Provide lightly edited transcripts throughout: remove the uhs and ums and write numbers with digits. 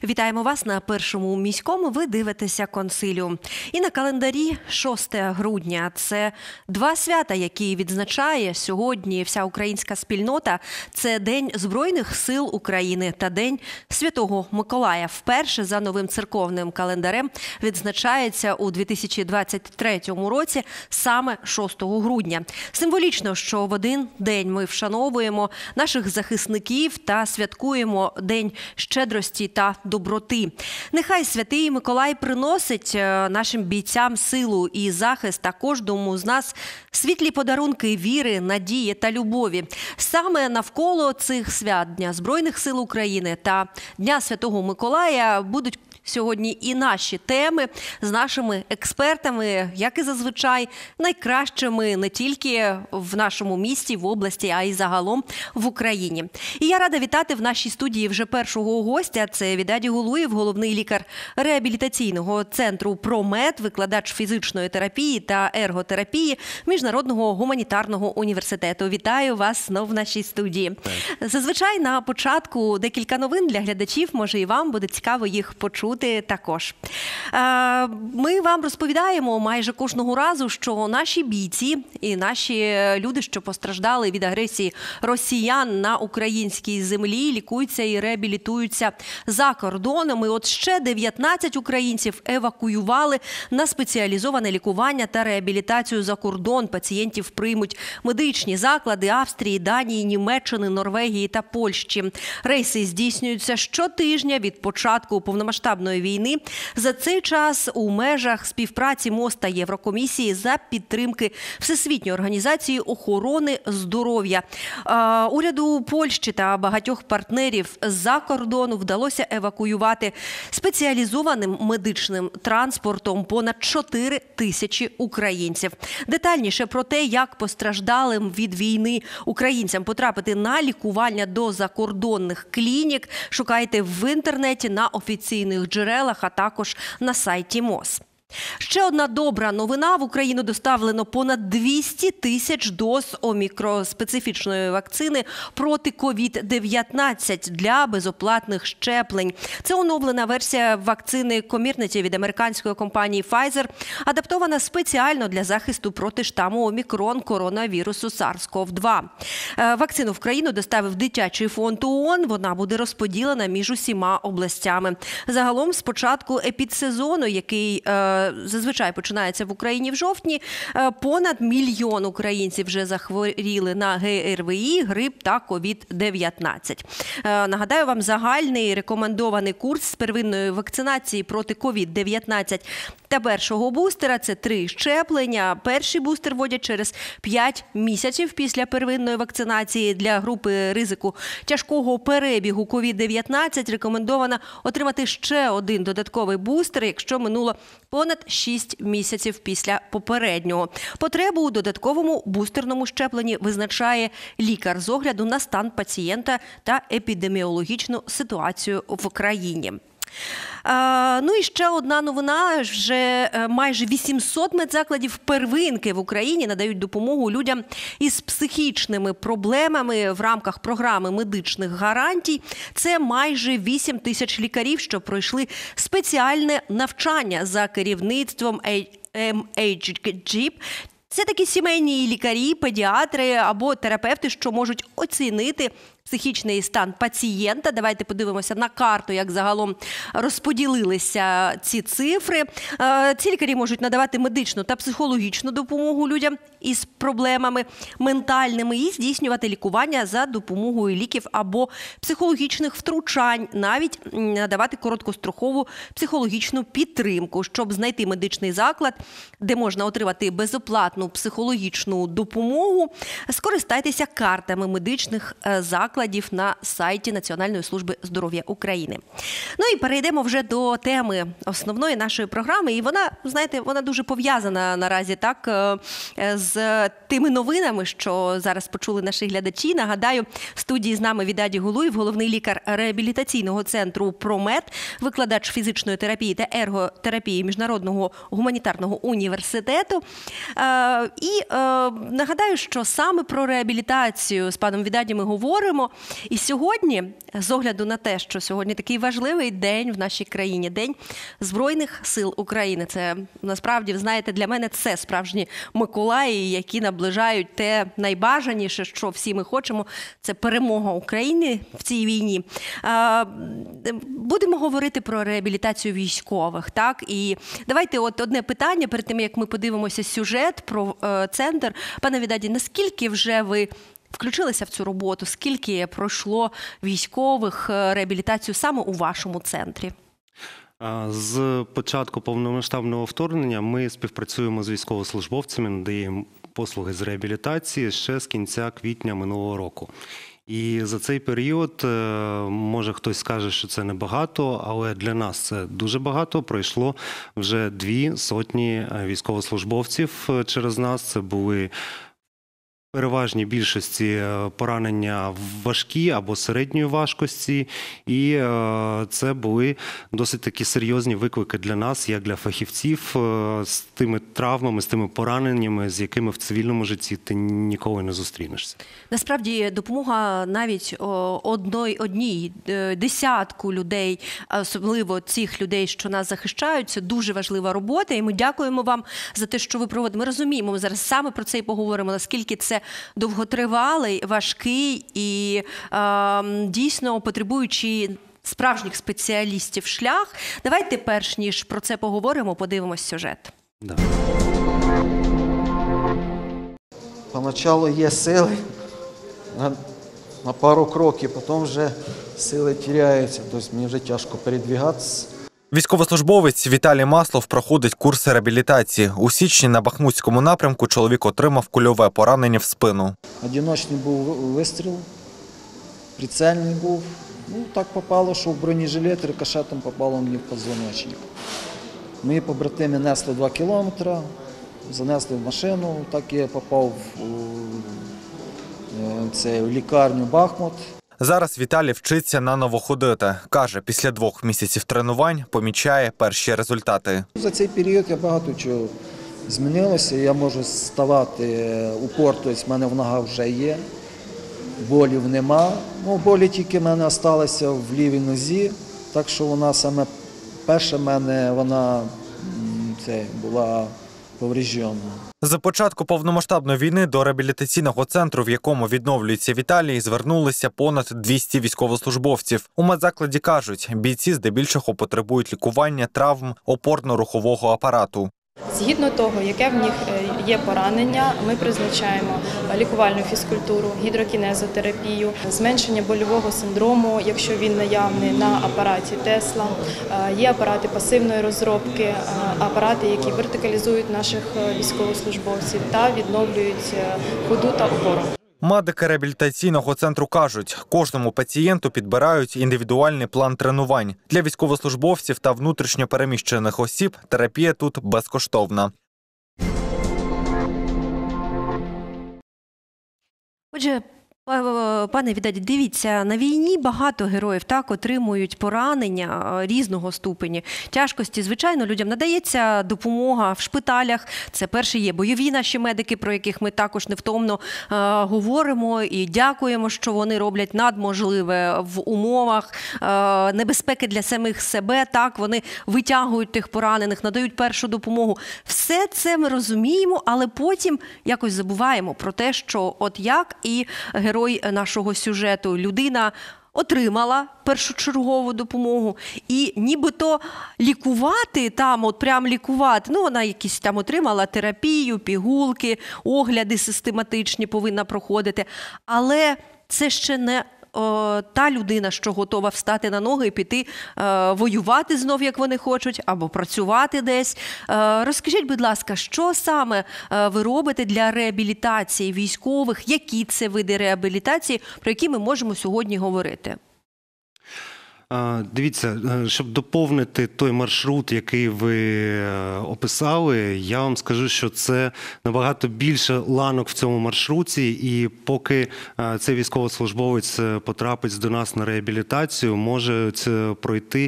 Вітаємо вас на Першому міському. Ви дивитеся «Консиліум». І на календарі 6 грудня. Це два свята, які відзначає сьогодні вся українська спільнота. Це День Збройних сил України та День Святого Миколая. Вперше за новим церковним календарем відзначається у 2023 році саме 6 грудня. Символічно, що в один день ми вшановуємо наших захисників та святкуємо День щедрості та доброти. Нехай Святий Миколай приносить нашим бійцям силу і захист, та кожному з нас світлі подарунки віри, надії та любові. Саме навколо цих свят Дня Збройних сил України та Дня Святого Миколая будуть сьогодні і наші теми з нашими експертами, як і зазвичай, найкращими не тільки в нашому місті, в області, а й загалом в Україні. І я рада вітати в нашій студії вже першого гостя. Це Відаді Гулуєв, головний лікар реабілітаційного центру «Промет», викладач фізичної терапії та ерготерапії Міжнародного гуманітарного університету. Вітаю вас знов в нашій студії. Зазвичай на початку декілька новин для глядачів, може і вам буде цікаво їх почути також. Ми вам розповідаємо майже кожного разу, що наші бійці і наші люди, що постраждали від агресії росіян на українській землі, лікуються і реабілітуються за кордоном. І от ще 19 українців евакуювали на спеціалізоване лікування та реабілітацію за кордон. Пацієнтів приймуть медичні заклади Австрії, Данії, Німеччини, Норвегії та Польщі. Рейси здійснюються щотижня від початку повномасштабної війни. За цей час у межах співпраці МОЗ та Єврокомісії за підтримки Всесвітньої організації охорони здоров'я. Уряду Польщі та багатьох партнерів з-за кордону вдалося евакуювати спеціалізованим медичним транспортом понад 4 тисячі українців. Детальніше про те, як постраждалим від війни українцям потрапити на лікування до закордонних клінік, шукайте в інтернеті на офіційних джерелах, а також на сайті МОЗ. Ще одна добра новина. В Україну доставлено понад 200 тисяч доз омікроспецифічної вакцини проти COVID-19 для безоплатних щеплень. Це оновлена версія вакцини Comirnaty від американської компанії Pfizer, адаптована спеціально для захисту проти штаму омікрон коронавірусу SARS-CoV-2. Вакцину в країну доставив дитячий фонд ООН. Вона буде розподілена між усіма областями. Загалом, з початку епідсезону, який зазвичай починається в Україні в жовтні, понад 1 мільйон українців вже захворіли на ГРВІ, грип та COVID-19. Нагадаю вам, загальний рекомендований курс з первинної вакцинації проти COVID-19 та першого бустера – це 3 щеплення. Перший бустер вводять через 5 місяців після первинної вакцинації. Для групи ризику тяжкого перебігу COVID-19 рекомендовано отримати ще один додатковий бустер, якщо минуло понад 6 місяців після попереднього. Потребу у додатковому бустерному щепленні визначає лікар з огляду на стан пацієнта та епідеміологічну ситуацію в країні. Ну і ще одна новина. Вже майже 800 медзакладів первинки в Україні надають допомогу людям із психічними проблемами в рамках програми медичних гарантій. Це майже 8 тисяч лікарів, що пройшли спеціальне навчання за керівництвом MHGP. Це такі сімейні лікарі, педіатри або терапевти, що можуть оцінити психічний стан пацієнта. Давайте подивимося на карту, як загалом розподілилися ці цифри. Ці лікарі можуть надавати медичну та психологічну допомогу людям із проблемами ментальними і здійснювати лікування за допомогою ліків або психологічних втручань, навіть надавати короткострокову психологічну підтримку. Щоб знайти медичний заклад, де можна отримати безоплатну психологічну допомогу, скористайтеся картами медичних закладів на сайті Національної служби здоров'я України. Ну і перейдемо вже до теми основної нашої програми. І вона, знаєте, вона дуже пов'язана наразі так з тими новинами, що зараз почули наші глядачі. Нагадаю, в студії з нами Відаді Гулуєв, головний лікар реабілітаційного центру «Промет», викладач фізичної терапії та ерготерапії Міжнародного гуманітарного університету. І нагадаю, що саме про реабілітацію з паном Відаді ми говоримо, говоримо. І сьогодні, з огляду на те, що сьогодні такий важливий день в нашій країні, День Збройних сил України. Це, насправді, ви знаєте, для мене це справжні Миколаї, які наближають те найбажаніше, що всі ми хочемо, це перемога України в цій війні. Будемо говорити про реабілітацію військових, так? І давайте одне питання перед тим, як ми подивимося сюжет про центр. Пане Відаді, наскільки вже ви включилися в цю роботу? Скільки пройшло військових реабілітацію саме у вашому центрі? З початку повномасштабного вторгнення ми співпрацюємо з військовослужбовцями, надаємо послуги з реабілітації ще з кінця квітня минулого року. І за цей період, може хтось скаже, що це небагато, але для нас це дуже багато. Пройшло вже 200 військовослужбовців через нас. Це були в переважній більшості поранення важкі або середньої важкості. І це були досить такі серйозні виклики для нас, як для фахівців, з тими травмами, з тими пораненнями, з якими в цивільному житті ти ніколи не зустрінешся. Насправді, допомога навіть одній десятку людей, особливо цих людей, що нас захищають, це дуже важлива робота. І ми дякуємо вам за те, що ви проводите. Ми розуміємо, ми зараз саме про це і поговоримо, наскільки це довготривалий, важкий і дійсно потребуючий справжніх спеціалістів шлях. Давайте, перш ніж про це поговоримо, подивимось сюжет. Да. Поначалу є сили на пару кроків, потім вже сили теряються, тобто мені вже тяжко передвигатися. Військовослужбовець Віталій Маслов проходить курси реабілітації. У січні на Бахмутському напрямку чоловік отримав кульове поранення в спину. Одиночний був вистріл, прицельний був. Так попало, що в бронежилет рикошетом попало мені в позвоночник. Мої побратими несли 2 кілометри, занесли в машину, так я попав в лікарню Бахмут. Зараз Віталій вчиться наново ходити. Каже, після 2 місяців тренувань помічає перші результати. За цей період я багато чого змінилося. Я можу ставати упор, тобто в мене в ногах вже є, болів нема. Болі тільки в мене залишилися в лівій нозі, так що вона саме перша в мене була повреждена. З початку повномасштабної війни до реабілітаційного центру, в якому відновлюється Віталій, звернулися понад 200 військовослужбовців. У медзакладі кажуть, бійці здебільшого потребують лікування травм опорно-рухового апарату. Згідно того, яке в них є поранення, ми призначаємо лікувальну фізкультуру, гідрокінезотерапію, зменшення больового синдрому, якщо він наявний, на апараті Тесла. Є апарати пасивної розробки, апарати, які вертикалізують наших військовослужбовців та відновлюють ходу та опору. Медики реабілітаційного центру кажуть, кожному пацієнту підбирають індивідуальний план тренувань. Для військовослужбовців та внутрішньо переміщених осіб терапія тут безкоштовна. Отже, пане Відаді, дивіться, на війні багато героїв отримують поранення різного ступені тяжкості. Звичайно, людям надається допомога в шпиталях. Це перші є бойові наші медики, про яких ми також невтомно говоримо і дякуємо, що вони роблять надможливе в умовах небезпеки для самих себе. Так, вони витягують тих поранених, надають першу допомогу. Все це ми розуміємо, але потім якось забуваємо про те, що от як і герой нашого сюжету. Людина отримала першочергову допомогу і нібито лікувати там, прям лікувати, вона якісь там отримала терапію, пігулки, огляди систематичні повинна проходити, але це ще не та людина, що готова встати на ноги і піти воювати знов, як вони хочуть, або працювати десь. Розкажіть, будь ласка, що саме ви робите для реабілітації військових? Які це види реабілітації, про які ми можемо сьогодні говорити? Дивіться, щоб доповнити той маршрут, який ви описали, я вам скажу, що це набагато більше ланок в цьому маршруті, і поки цей військовослужбовець потрапить до нас на реабілітацію, можуть пройти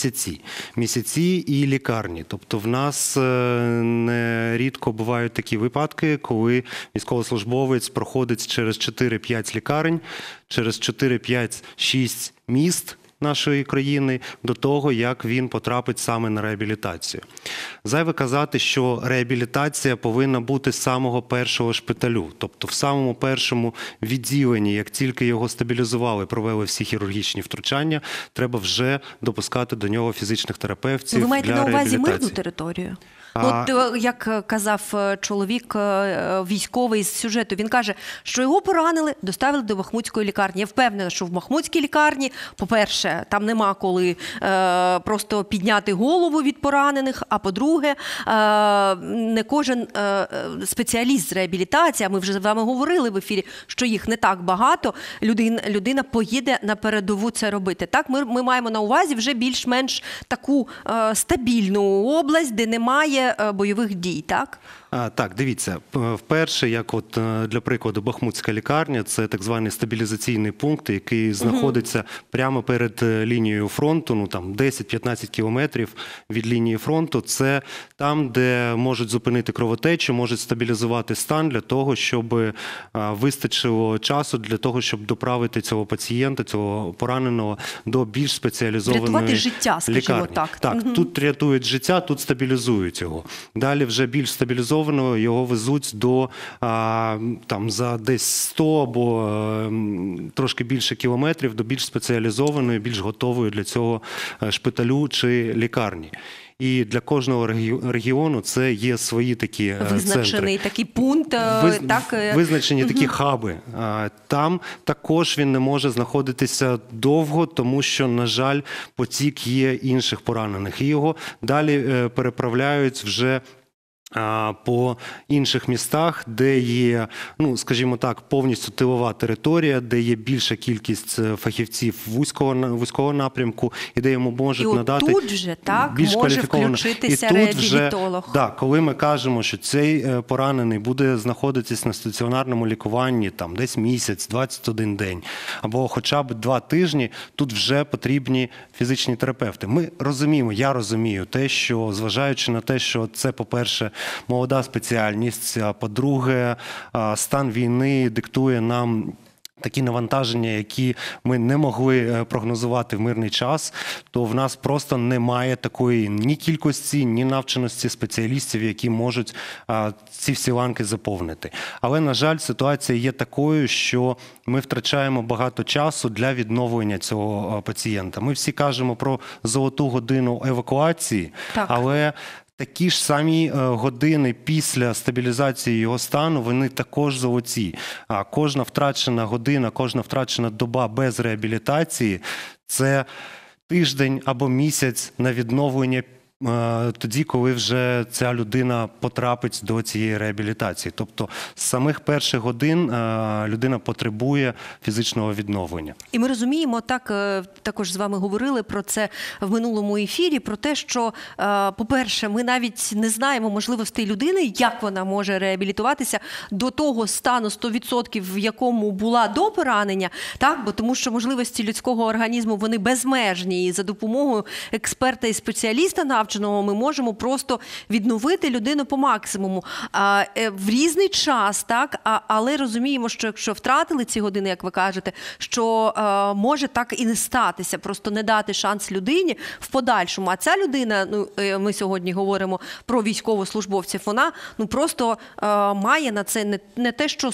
місяці і лікарні. Тобто в нас нерідко бувають такі випадки, коли військовослужбовець проходить через 4-5 лікарень, через 4-5-6 міст нашої країни до того, як він потрапить саме на реабілітацію. Зайве казати, що реабілітація повинна бути з самого першого шпиталю, тобто в самому першому відділенні, як тільки його стабілізували, провели всі хірургічні втручання, треба вже допускати до нього фізичних терапевтів для реабілітації. Ви маєте на увазі мирну територію? От як казав чоловік військовий з сюжету, він каже, що його поранили, доставили до Бахмутської лікарні. Я впевнена, що в Бахмутській лікарні, по-перше, там нема коли просто підняти голову від поранених, а по-друге, не кожен спеціаліст з реабілітації, а ми вже з вами говорили в ефірі, що їх не так багато, людина поїде на передову це робити. Так, ми маємо на увазі вже більш-менш таку стабільну область, де немає бойових дій, так? Так, дивіться, вперше, як от для прикладу, Бахмутська лікарня, це так званий стабілізаційний пункт, який знаходиться прямо перед лінією фронту, ну там 10-15 кілометрів від лінії фронту. Це там, де можуть зупинити кровотечу, можуть стабілізувати стан для того, щоб вистачило часу для того, щоб доправити цього пацієнта, цього пораненого до більш спеціалізованої лікарні. Рятувати життя, скажімо так. Так, тут рятують життя, тут стабілізують його. Далі вже більш стабілізованого його везуть до там за десь 100 або трошки більше кілометрів до більш спеціалізованої, більш готової для цього шпиталю чи лікарні. І для кожного регіону це є свої такі визначений центри. Такий пункт. Так. Визначені такі хаби. Там також він не може знаходитися довго, тому що, на жаль, потік є інших поранених. І його далі переправляють вже по інших містах, де є, ну, скажімо так, повністю тилова територія, де є більша кількість фахівців вузького напрямку, і де йому можуть надати тут вже, так, більш може кваліфіковано. включитися і тут реабілітолог. Вже, так, коли ми кажемо, що цей поранений буде знаходитись на стаціонарному лікуванні там десь місяць, 21 день, або хоча б 2 тижні, тут вже потрібні фізичні терапевти. Ми розуміємо, я розумію те, що, зважаючи на те, що це, по-перше, молода спеціальність, а по-друге, стан війни диктує нам такі навантаження, які ми не могли прогнозувати в мирний час, то в нас просто немає такої ні кількості, ні навченості спеціалістів, які можуть ці всі ланки заповнити. Але, на жаль, ситуація є такою, що ми втрачаємо багато часу для відновлення цього пацієнта. Ми всі кажемо про золоту годину евакуації, так. Але такі ж самі години після стабілізації його стану, вони також золоті. А кожна втрачена година, кожна втрачена доба без реабілітації – це тиждень або місяць на відновлення тоді, коли вже ця людина потрапить до цієї реабілітації. Тобто з самих перших годин людина потребує фізичного відновлення. І ми розуміємо, також з вами говорили про це в минулому ефірі, про те, що, по-перше, ми навіть не знаємо можливостей людини, як вона може реабілітуватися до того стану 100%, в якому була до поранення, так? Бо тому що можливості людського організму, вони безмежні, і за допомогою експерта і спеціаліста навченого ми можемо просто відновити людину по максимуму. В різний час, так? Але розуміємо, що якщо втратили ці години, як ви кажете, що може так і не статися, просто не дати шанс людині в подальшому. А ця людина, ну, ми сьогодні говоримо про військовослужбовців, вона просто має на це не те, що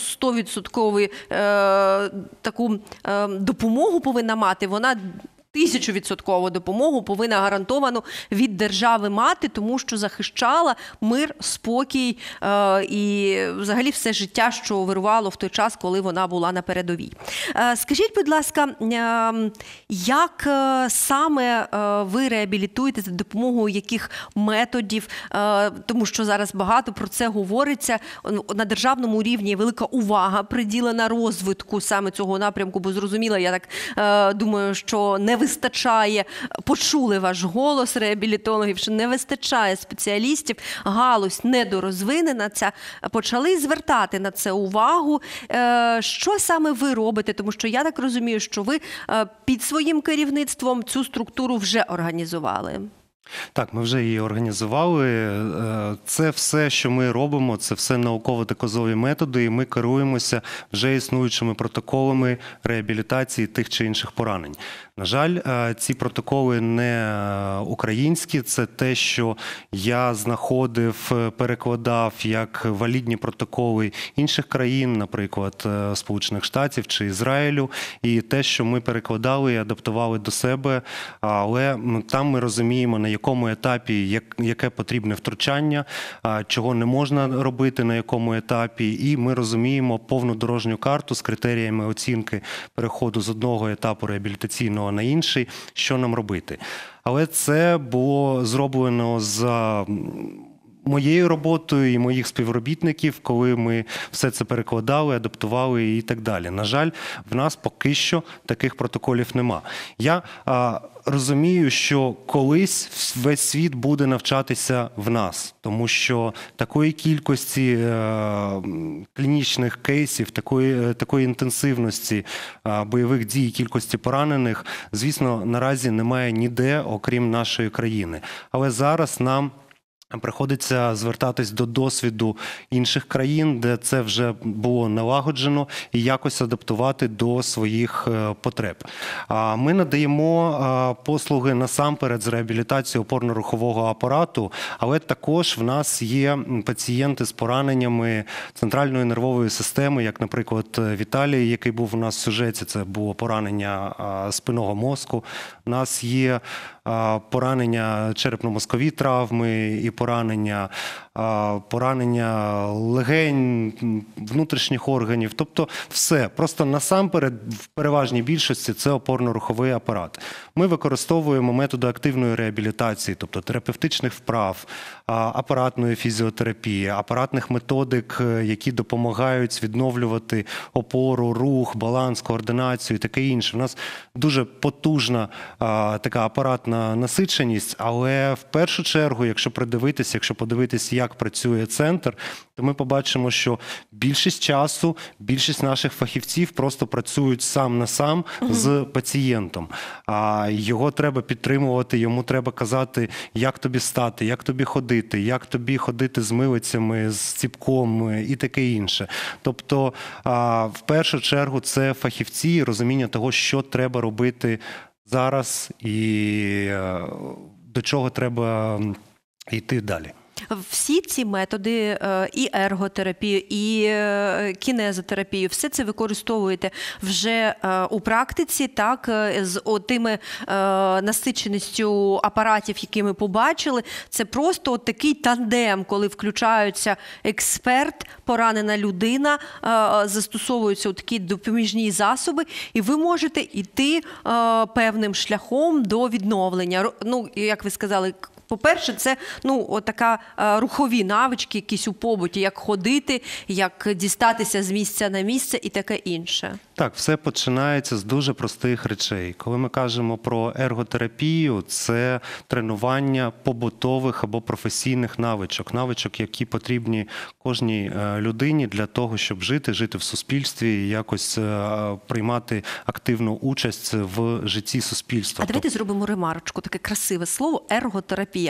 100% таку допомогу повинна мати, вона 1000% допомогу повинна гарантовану від держави мати, тому що захищала мир, спокій і взагалі все життя, що вирувало в той час, коли вона була на передовій. Скажіть, будь ласка, як саме ви реабілітуєте, за допомогою яких методів, тому що зараз багато про це говориться, на державному рівні велика увага приділена розвитку саме цього напрямку, бо зрозуміло, я так думаю, що не вистачає, почули ваш голос реабілітологів, що не вистачає спеціалістів, галузь недорозвинена ця, почали звертати на це увагу. Що саме ви робите? Тому що я так розумію, що ви під своїм керівництвом цю структуру вже організували. Так, ми вже її організували. Це все, що ми робимо, це все науково-доказові методи, і ми керуємося вже існуючими протоколами реабілітації тих чи інших поранень. На жаль, ці протоколи не українські, це те, що я знаходив, перекладав як валідні протоколи інших країн, наприклад, Сполучених Штатів чи Ізраїлю, і те, що ми перекладали і адаптували до себе, але там ми розуміємо, на якому етапі, яке потрібне втручання, чого не можна робити, на якому етапі, і ми розуміємо повну дорожню карту з критеріями оцінки переходу з одного етапу реабілітаційного на інший, що нам робити. Але це було зроблено за моєю роботою і моїх співробітників, коли ми все це перекладали, адаптували і так далі. На жаль, в нас поки що таких протоколів нема. Я розумію, що колись весь світ буде навчатися в нас, тому що такої кількості клінічних кейсів, такої інтенсивності бойових дій, кількості поранених, звісно, наразі немає ніде, окрім нашої країни. Але зараз нам приходиться звертатись до досвіду інших країн, де це вже було налагоджено, і якось адаптувати до своїх потреб. Ми надаємо послуги насамперед з реабілітації опорно-рухового апарату, але також в нас є пацієнти з пораненнями центральної нервової системи, як, наприклад, Віталій, який був у нас в сюжеті, це було поранення спинного мозку. У нас є поранення черепно-мозкові травми і поранення легень, внутрішніх органів. Тобто все. Просто насамперед, в переважній більшості, це опорно-руховий апарат. Ми використовуємо методи активної реабілітації, тобто терапевтичних вправ, апаратної фізіотерапії, апаратних методик, які допомагають відновлювати опору, рух, баланс, координацію і таке інше. У нас дуже потужна така апаратна насиченість, але в першу чергу, якщо придивитися, якщо подивитися, як працює центр, то ми побачимо, що більшість часу, більшість наших фахівців просто працюють сам на сам з пацієнтом. Його треба підтримувати, йому треба казати, як тобі стати, як тобі ходити з милицями, з ціпком і таке інше. Тобто, в першу чергу, це фахівці і розуміння того, що треба робити зараз і до чого треба йти далі. Всі ці методи, і ерготерапію, і кінезотерапію, все це використовуєте вже у практиці, так, з тими насиченістю апаратів, які ми побачили. Це просто такий тандем, коли включаються експерт, поранена людина, застосовуються такі допоміжні засоби, і ви можете йти певним шляхом до відновлення. Ну, як ви сказали, по-перше, це така рухові навички якісь у побуті, як ходити, як дістатися з місця на місце і таке інше. Так, все починається з дуже простих речей. Коли ми кажемо про ерготерапію, це тренування побутових або професійних навичок, які потрібні кожній людині для того, щоб жити в суспільстві і якось приймати активну участь в житті суспільства. А давайте зробимо ремарочку, таке красиве слово – ерготерапія.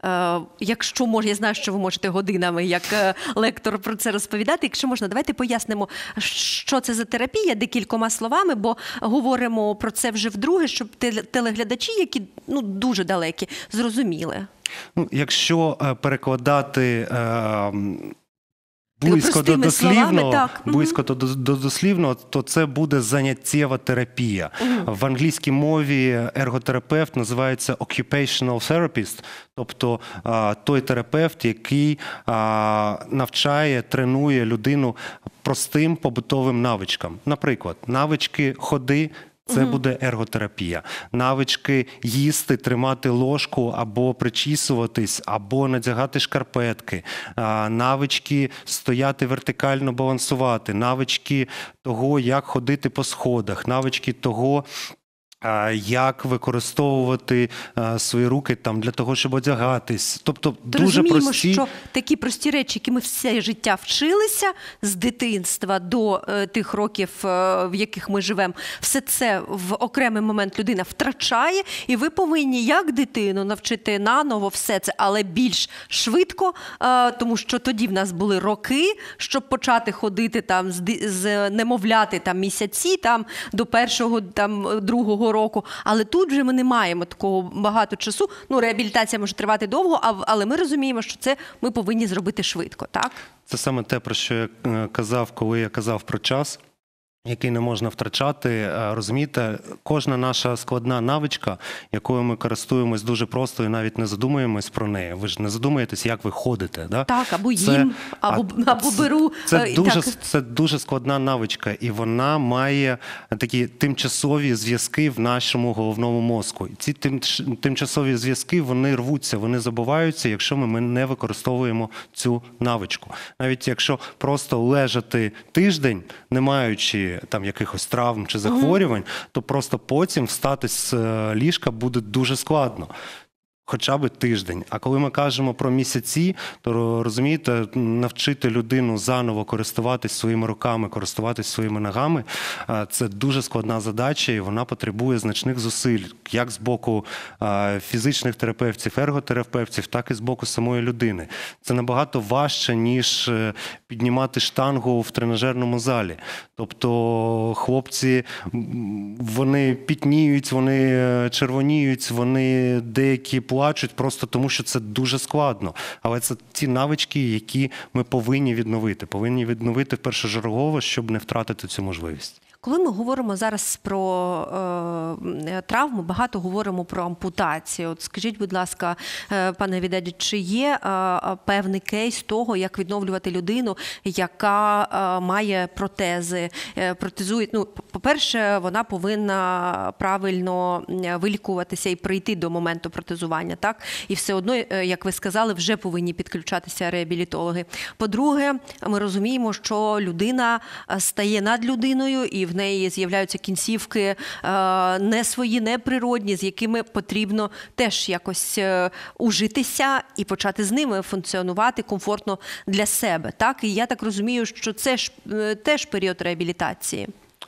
Якщо можна, я знаю, що ви можете годинами як лектор про це розповідати. Якщо можна, давайте пояснимо, що це за терапія декількома словами, бо говоримо про це вже вдруге, щоб телеглядачі, які дуже далекі, зрозуміли. Якщо перекладати близько до дослівного, то це буде заняттєва терапія. В англійській мові ерготерапевт називається occupational therapist, тобто той терапевт, який навчає, тренує людину простим побутовим навичкам. Наприклад, навички ходи – це буде ерготерапія. Навички їсти, тримати ложку або причісуватись, або надягати шкарпетки. Навички стояти вертикально, балансувати. Навички того, як ходити по сходах. Навички того, як використовувати свої руки там для того, щоб одягатись. Тобто дуже Розуміємо, прості. що такі прості речі, які ми все життя вчилися з дитинства до тих років, в яких ми живемо, все це в окремий момент людина втрачає, і ви повинні як дитину навчити наново все це, але більш швидко, тому що тоді в нас були роки, щоб почати ходити там з немовляти там місяці там до першого там другого року. Але тут же ми не маємо такого багато часу. Ну, реабілітація може тривати довго, але ми розуміємо, що це ми повинні зробити швидко, так? Це саме те, про що я казав, коли я казав про час, який не можна втрачати. Розумієте, кожна наша складна навичка, якою ми користуємось дуже просто і навіть не задумуємось про неї. Ви ж не задумуєтесь, як ви ходите. Да? Так, або їм, або беру. Це дуже складна навичка, і вона має такі тимчасові зв'язки в нашому головному мозку. Ці тимчасові зв'язки, вони рвуться, вони забуваються, якщо ми не використовуємо цю навичку. Навіть якщо просто лежати тиждень, не маючи там якихось травм чи захворювань, то просто потім встати з ліжка буде дуже складно. Хоча б тиждень. А коли ми кажемо про місяці, то, розумієте, навчити людину заново користуватись своїми руками, користуватись своїми ногами – це дуже складна задача, і вона потребує значних зусиль, як з боку фізичних терапевтів, ерготерапевтів, так і з боку самої людини. Це набагато важче, ніж піднімати штангу в тренажерному залі. Тобто хлопці, вони пітніють, вони червоніють, вони деякі плачуть просто тому, що це дуже складно. Але це ті навички, які ми повинні відновити. Повинні відновити першочергово, щоб не втратити цю можливість. Коли ми говоримо зараз про травму, багато говоримо про ампутацію. От скажіть, будь ласка, пане Відеді, чи є певний кейс того, як відновлювати людину, яка має протези, протезує? Ну, по-перше, вона повинна правильно вилікуватися і прийти до моменту протезування, так? І все одно, як ви сказали, вже повинні підключатися реабілітологи. По-друге, ми розуміємо, що людина стає над людиною, і в неї з'являються кінцівки не свої, не природні, з якими потрібно теж якось ужитися і почати з ними функціонувати комфортно для себе. Так? І я так розумію, що це ж теж період реабілітації.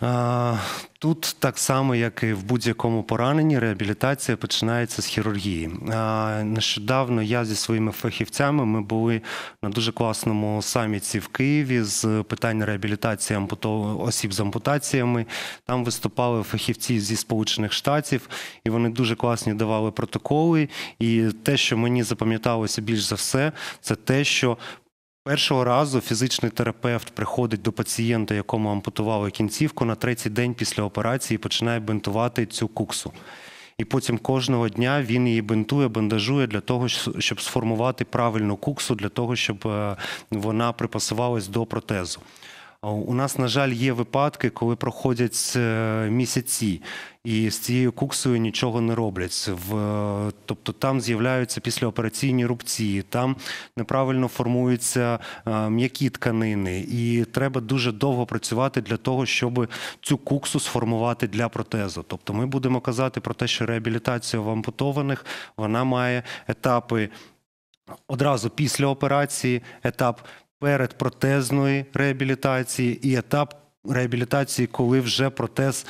Тут так само, як і в будь-якому пораненні, реабілітація починається з хірургії. Нещодавно я зі своїми фахівцями, ми були на дуже класному саміті в Києві з питань реабілітації осіб з ампутаціями. Там виступали фахівці зі Сполучених Штатів, і вони дуже класні давали протоколи. І те, що мені запам'яталося більш за все, це те, що першого разу фізичний терапевт приходить до пацієнта, якому ампутували кінцівку, на 3-й день після операції починає бинтувати цю куксу. І потім кожного дня він її бинтує, бандажує для того, щоб сформувати правильну куксу, для того, щоб вона припасувалась до протезу. У нас, на жаль, є випадки, коли проходять місяці, і з цією куксою нічого не роблять. Тобто там з'являються післяопераційні рубці, там неправильно формуються м'які тканини. І треба дуже довго працювати для того, щоб цю куксу сформувати для протезу. Тобто ми будемо казати про те, що реабілітація в ампутованих, вона має етапи одразу після операції, етап передпротезної реабілітації і етап реабілітації, коли вже протез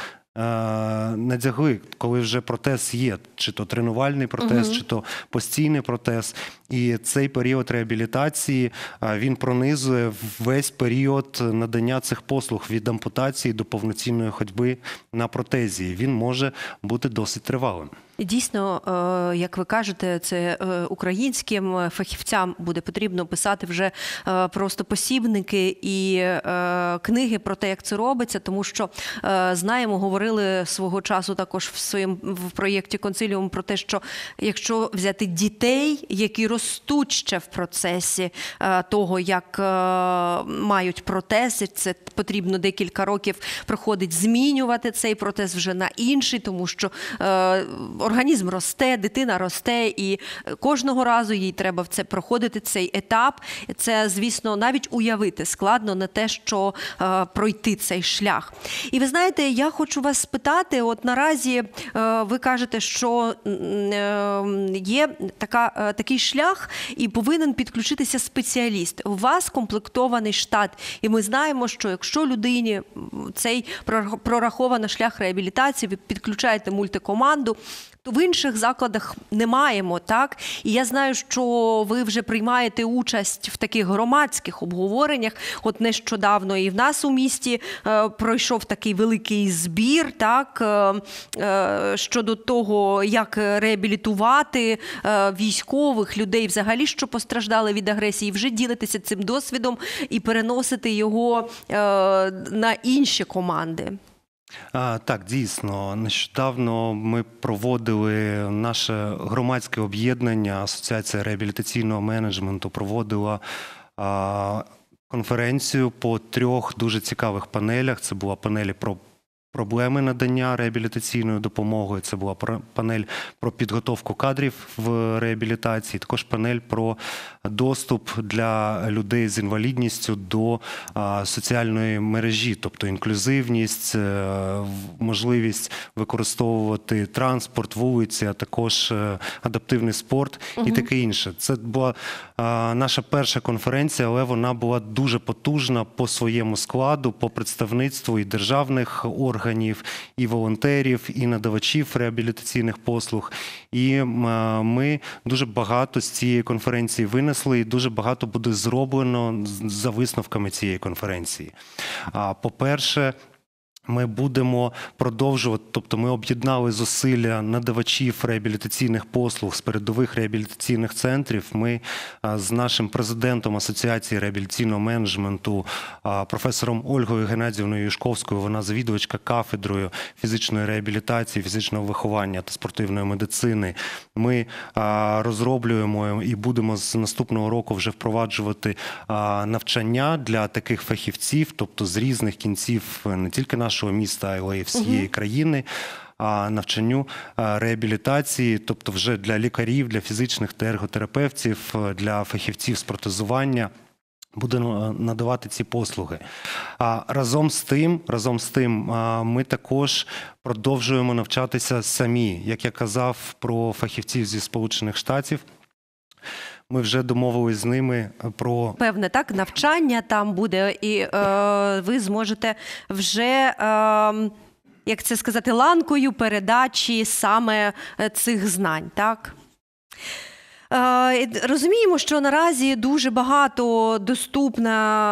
надягли, коли вже протез є, чи то тренувальний протез, чи то постійний протез. І цей період реабілітації, він пронизує весь період надання цих послуг від ампутації до повноцінної ходьби на протезі. Він може бути досить тривалим. Дійсно, як ви кажете, це українським фахівцям буде потрібно писати вже просто посібники і книги про те, як це робиться, тому що, знаємо, говорили свого часу також в проєкті «Консиліум» про те, що якщо взяти дітей, які ростуть ще в процесі того, як мають протези, це потрібно декілька років проходить змінювати цей протез вже на інший, тому що організм росте, дитина росте, і кожного разу їй треба в це проходити, цей етап. Це, звісно, навіть уявити складно, не те, що пройти цей шлях. І ви знаєте, я хочу вас спитати, от наразі ви кажете, що є такий шлях і повинен підключитися спеціаліст. У вас комплектований штат, і ми знаємо, що якщо людині цей прораховано шлях реабілітації, ви підключаєте мультикоманду, то в інших закладах не маємо, так? І я знаю, що ви вже приймаєте участь в таких громадських обговореннях. От нещодавно і в нас у місті пройшов такий великий збір, так, щодо того, як реабілітувати військових людей взагалі, що постраждали від агресії, вже ділитися цим досвідом і переносити його на інші команди. Так, дійсно. Нещодавно ми проводили наше громадське об'єднання, Асоціація реабілітаційного менеджменту, проводила конференцію по 3 дуже цікавих панелях. Це була панель про проблеми надання реабілітаційної допомоги, це була панель про підготовку кадрів в реабілітації, також панель про доступ для людей з інвалідністю до соціальної мережі, тобто інклюзивність, можливість використовувати транспорт, вулиці, а також адаптивний спорт і таке інше. Це була наша перша конференція, але вона була дуже потужна по своєму складу, по представництву і державних органів, і волонтерів, і надавачів реабілітаційних послуг. І ми дуже багато з цієї конференції винесли, і дуже багато буде зроблено за висновками цієї конференції. По-перше, ми будемо продовжувати, тобто ми об'єднали зусилля надавачів реабілітаційних послуг з передових реабілітаційних центрів. Ми з нашим президентом Асоціації реабілітаційного менеджменту, професором Ольгою Геннадіївною Юшковською, вона завідувачка кафедрою фізичної реабілітації, фізичного виховання та спортивної медицини. Ми розроблюємо і будемо з наступного року вже впроваджувати навчання для таких фахівців, тобто з різних кінців не тільки нашого міста, але й всієї країни, навчанню реабілітації, тобто вже для лікарів, для фізичних та ерготерапевтів, для фахівців з протезування. Будемо надавати ці послуги. Разом з тим, ми також продовжуємо навчатися самі. Як я казав про фахівців зі Сполучених Штатів, ми вже домовились з ними про... Певне, так, навчання там буде, і ви зможете вже, як це сказати, ланкою передачі саме цих знань, так? Розуміємо, що наразі дуже багато доступно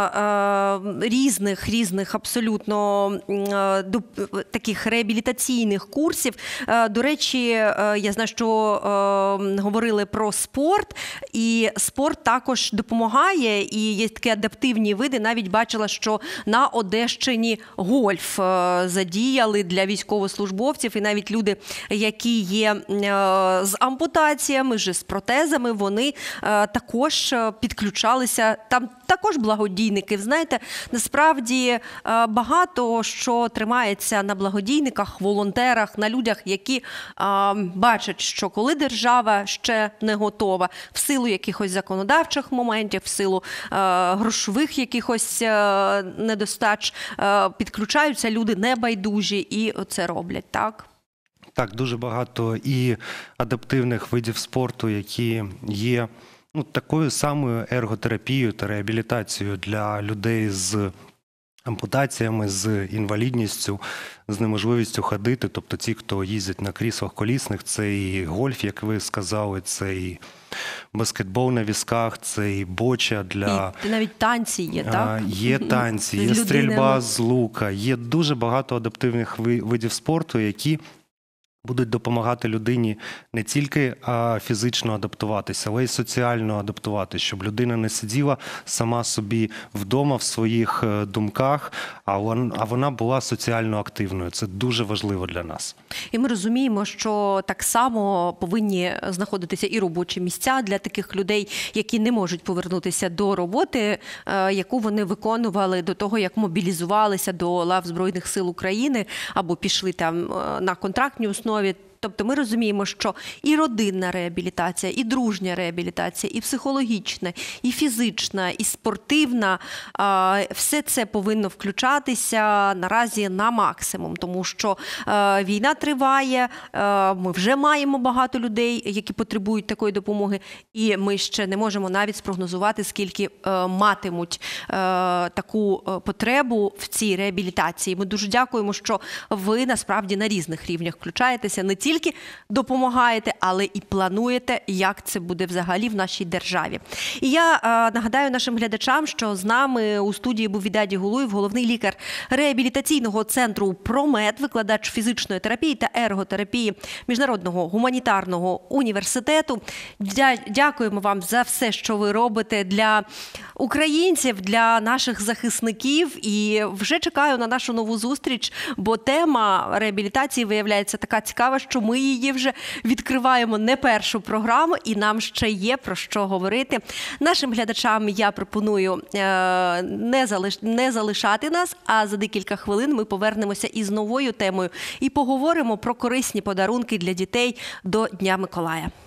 різних абсолютно таких реабілітаційних курсів. До речі, я знаю, що говорили про спорт, і спорт також допомагає, і є такі адаптивні види. Навіть бачила, що на Одещині гольф задіяли для військовослужбовців, і навіть люди, які є з ампутаціями, з протезами, вони також підключалися. Там також благодійники. Знаєте, насправді багато що тримається на благодійниках, волонтерах, на людях, які бачать, що коли держава ще не готова, в силу якихось законодавчих моментів, в силу грошових якихось недостач, підключаються люди небайдужі і це роблять, так? Так, дуже багато і адаптивних видів спорту, які є такою самою ерготерапією та реабілітацією для людей з ампутаціями, з інвалідністю, з неможливістю ходити. Тобто ті, хто їздять на кріслах колісних, це і гольф, як ви сказали, це і баскетбол на візках, це і боча для... І навіть танці є, так? Є танці, є стрільба з лука, є дуже багато адаптивних видів спорту, які будуть допомагати людині не тільки фізично адаптуватися, але й соціально адаптуватися, щоб людина не сиділа сама собі вдома в своїх думках, а вона була соціально активною. Це дуже важливо для нас. І ми розуміємо, що так само повинні знаходитися і робочі місця для таких людей, які не можуть повернутися до роботи, яку вони виконували до того, як мобілізувалися до лав Збройних сил України або пішли там на контрактній основі. Тобто ми розуміємо, що і родинна реабілітація, і дружня реабілітація, і психологічна, і фізична, і спортивна – все це повинно включатися наразі на максимум, тому що війна триває, ми вже маємо багато людей, які потребують такої допомоги, і ми ще не можемо навіть спрогнозувати, скільки матимуть таку потребу в цій реабілітації. Ми дуже дякуємо, що ви насправді на різних рівнях включаєтеся, не тільки допомагаєте, але і плануєте, як це буде взагалі в нашій державі. І я нагадаю нашим глядачам, що з нами у студії був Відаді Гулуєв, головний лікар реабілітаційного центру «Промед», викладач фізичної терапії та ерготерапії Міжнародного гуманітарного університету. Дякуємо вам за все, що ви робите для українців, для наших захисників. І вже чекаю на нашу нову зустріч, бо тема реабілітації виявляється така цікава, що ми її вже відкриваємо не першу програму, і нам ще є про що говорити. Нашим глядачам я пропоную не залишати нас, а за декілька хвилин ми повернемося із новою темою і поговоримо про корисні подарунки для дітей до Дня Миколая.